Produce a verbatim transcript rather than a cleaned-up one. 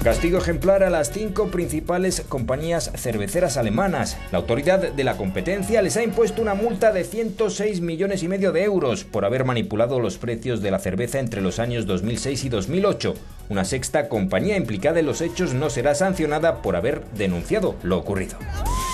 Castigo ejemplar a las cinco principales compañías cerveceras alemanas. La autoridad de la competencia les ha impuesto una multa de ciento seis millones y medio de euros por haber manipulado los precios de la cerveza entre los años dos mil seis y dos mil ocho. Una sexta compañía implicada en los hechos no será sancionada por haber denunciado lo ocurrido.